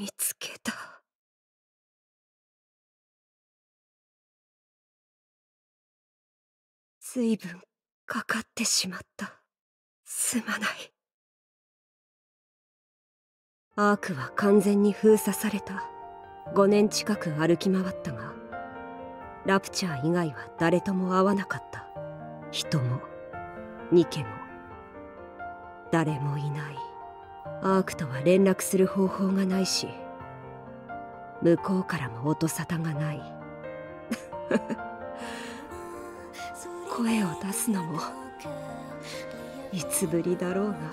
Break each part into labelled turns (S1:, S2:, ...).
S1: 見つけた。随分かかってしまった。すまない。アークは完全に封鎖された。5年近く歩き回ったが、ラプチャー以外は誰とも会わなかった。人もニケも誰もいない。アークとは連絡する方法がないし、向こうからも音沙汰がない。声を出すのもいつぶりだろうな。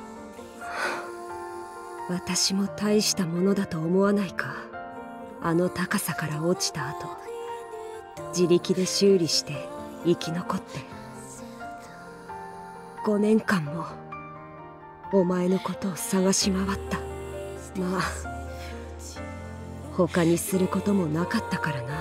S1: 私も大したものだと思わないか。あの高さから落ちた後、自力で修理して生き残って5年間もお前のことを探し回った。まあ他にすることもなかったからな。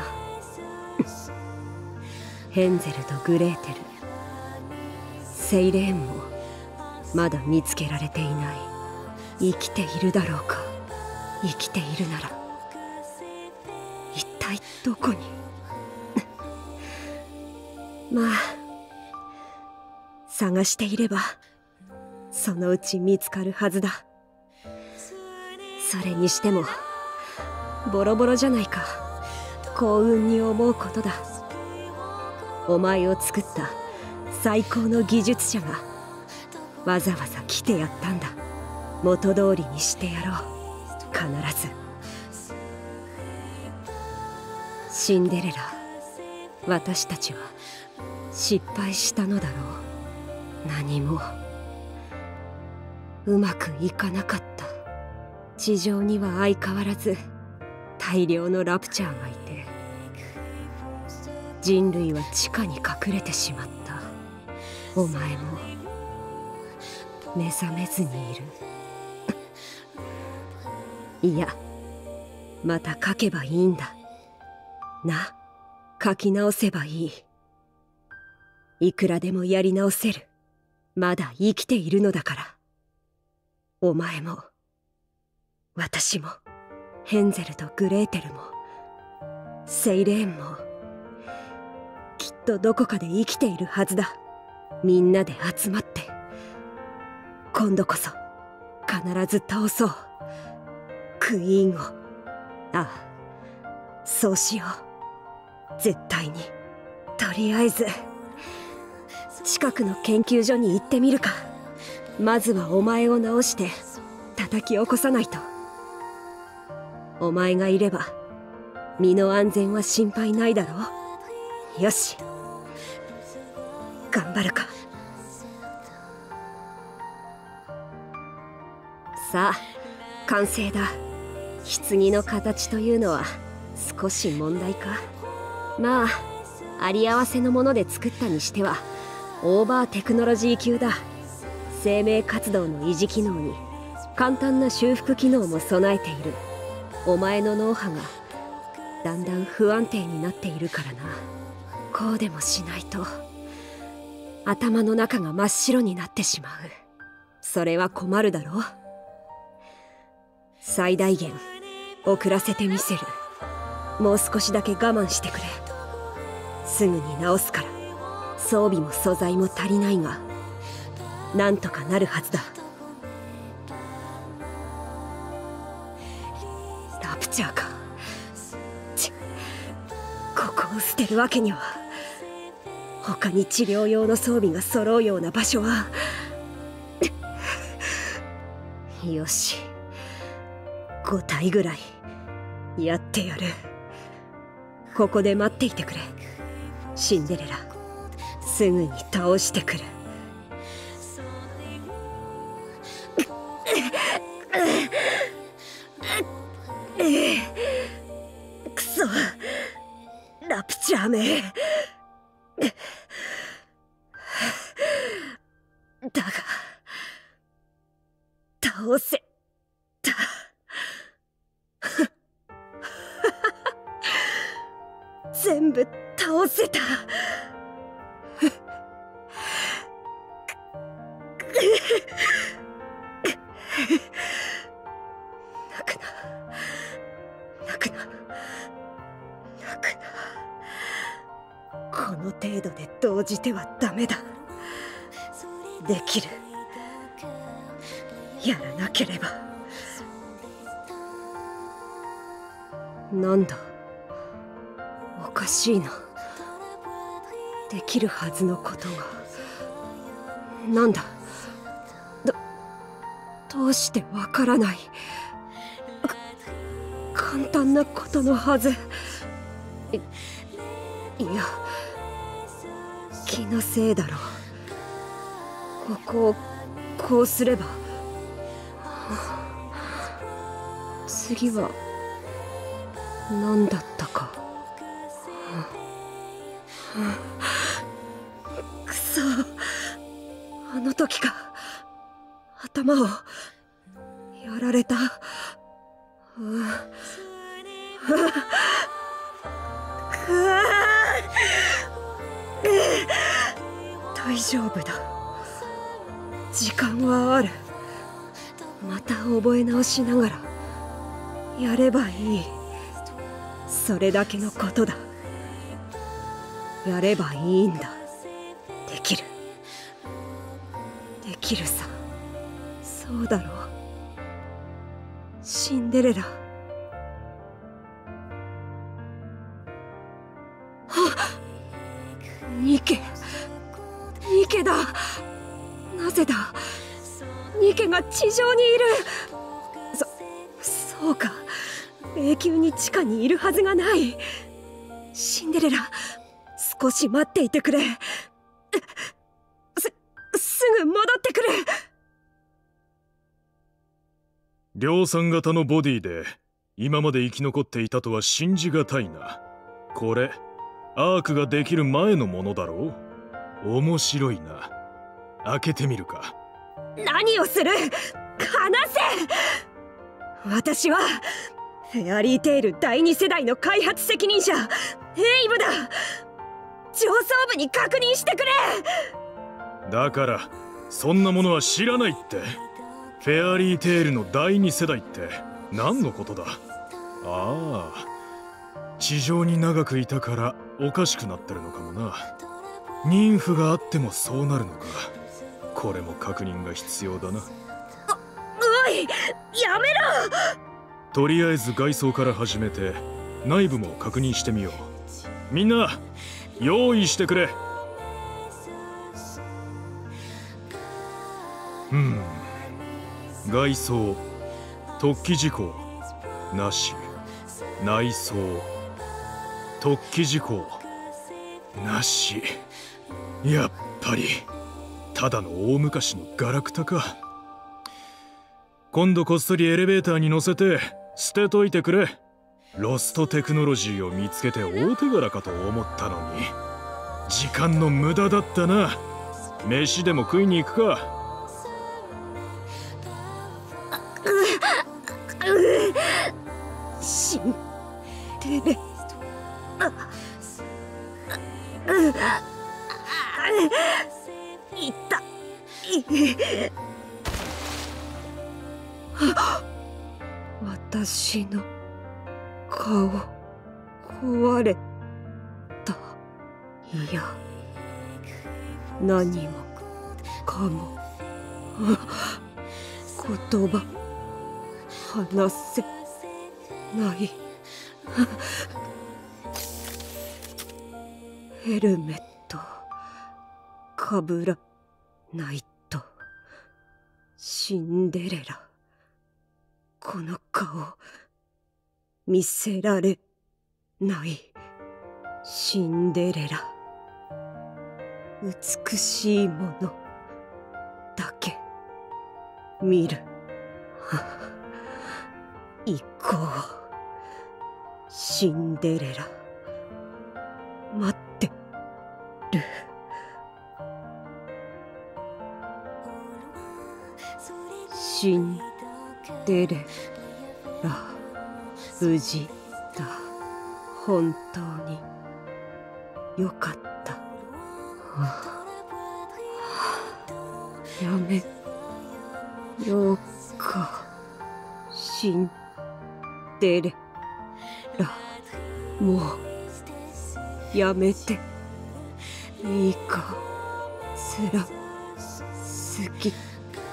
S1: ヘンゼルとグレーテル、セイレーンもまだ見つけられていない。生きているだろうか。生きているなら一体どこに。まあ探していればそのうち見つかるはずだ。それにしてもボロボロじゃないか。幸運に思うことだ。お前を作った最高の技術者がわざわざ来てやったんだ。元通りにしてやろう。必ず。シンデレラ、私たちは失敗したのだろう。何もうまくいかなかった。地上には相変わらず大量のラプチャーがいて、人類は地下に隠れてしまった。お前も目覚めずにいる。いや、また書けばいいんだな。書き直せばいい。いくらでもやり直せる。まだ生きているのだから。お前も私もヘンゼルとグレーテルもセイレーンもきっとどこかで生きているはずだ。みんなで集まって今度こそ必ず倒そう、クイーンを。ああ、そうしよう。絶対に。とりあえず近くの研究所に行ってみるか。まずはお前を治して叩き起こさないと。お前がいれば身の安全は心配ないだろう。よし、頑張るか。さあ、完成だ。棺の形というのは少し問題か。まあ、あり合わせのもので作ったにしてはオーバーテクノロジー級だ。生命活動の維持機能に簡単な修復機能も備えている。お前の脳波がだんだん不安定になっているからな。こうでもしないと頭の中が真っ白になってしまう。それは困るだろう。最大限遅らせてみせる。もう少しだけ我慢してくれ。すぐに直すから。装備も素材も足りないがなんとかなるはずだ。ラプチャーか。ここを捨てるわけには。他に治療用の装備が揃うような場所は。よし、5体ぐらいやってやる。ここで待っていてくれ。シンデレラ、すぐに倒してくる。くそ、ラプチャーめ。だが倒せた。全部倒せた。泣くな、 くな。この程度で動じてはダメだ。できる。やらなければ。なんだ、おかしいな。できるはずのことが。なんだ、どうしてわからない。簡単なことのはず。いや、気のせいだろう。ここをこうすれば。次は何だったか。くそ、あの時か。頭をやられた。大丈夫だ。時間はある。また覚え直しながらやればいい。それだけのことだ。やればいいんだ。できる。できるさ。そうだろう。シンデレラ。ニケ。ニケだ。なぜだ。ニケが地上にいる。そうか。永久に地下にいるはずがない。シンデレラ、少し待っていてくれ。すぐ戻ってくる。
S2: 量産型のボディで今まで生き残っていたとは信じがたいな。これアークができる前のものだろう。面白いな。開けてみるか。
S1: 何をする。離せ。私はフェアリーテール第2世代の開発責任者エイブだ。上層部に確認してくれ。
S2: だからそんなものは知らないって。フェアリーテールの第2世代って何のことだ。ああ、地上に長くいたからおかしくなってるのかもな。妊婦があってもそうなるのか。これも確認が必要だな。
S1: おい、やめろ。
S2: とりあえず外装から始めて内部も確認してみよう。みんな用意してくれ。外装突起事項なし。内装突起事項なし。やっぱりただの大昔のガラクタか。今度こっそりエレベーターに乗せて捨てといてくれ。ロストテクノロジーを見つけて大手柄かと思ったのに時間の無駄だったな。飯でも食いに行くか。
S1: 死んでる。痛い。私の顔壊れた。いや、何もかも言葉話せない。ヘルメットかぶらないと。シンデレラ、この顔見せられない。シンデレラ、美しいものだけ見る。行こう。シンデレラ、待ってる。シンデレラ、無事だ。本当によかった。やめようか。シンデレらもうやめていいか。つらすぎる。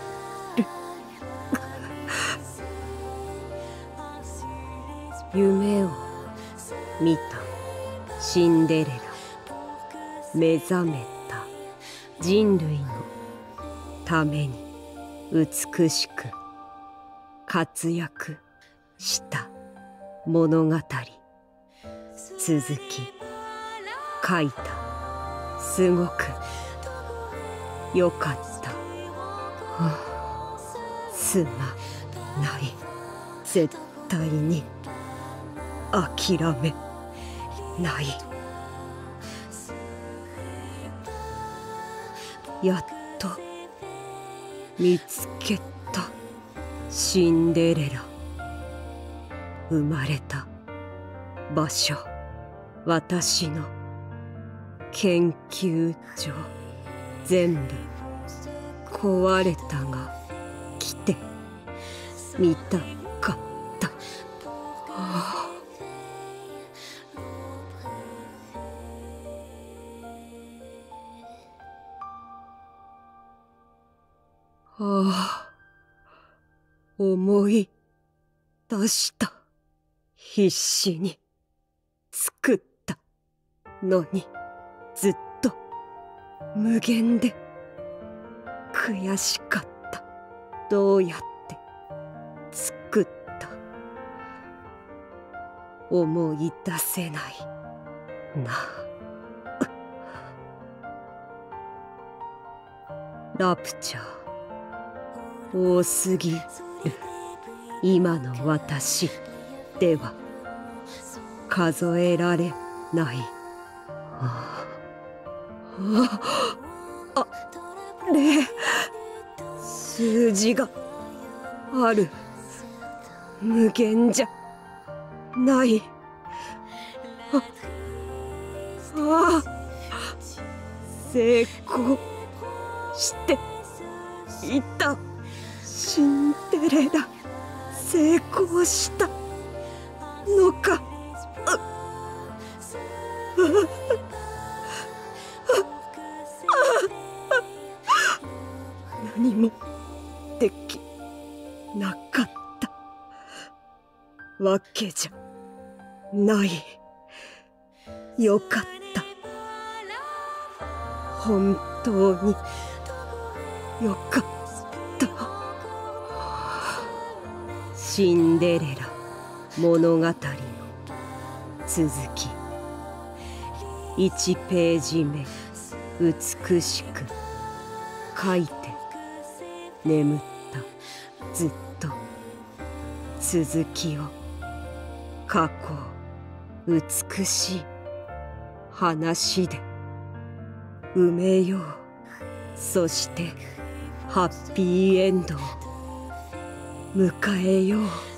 S1: 夢を見たシンデレラ。目覚めた人類のために美しく活躍した物語。続き書いた。すごくよかった。すまない。絶対に諦めない。やっと見つけたシンデレラ。生まれた場所、私の研究所、全部壊れたが来てみたかった。思い出した。必死に作ったのにずっと無限で悔しかった。どうやって作った？思い出せないな。ラプチャー多すぎる。今の私では数えられない。あれ、数字がある。無限じゃない。成功していた。シンデレラ成功したのか。何もできなかったわけじゃない。よかった。本当によかった。シンデレラ物語の続き。1ページ目。美しく書いて眠った。ずっと続きを書こう。美しい話で埋めよう。そしてハッピーエンドを迎えよう。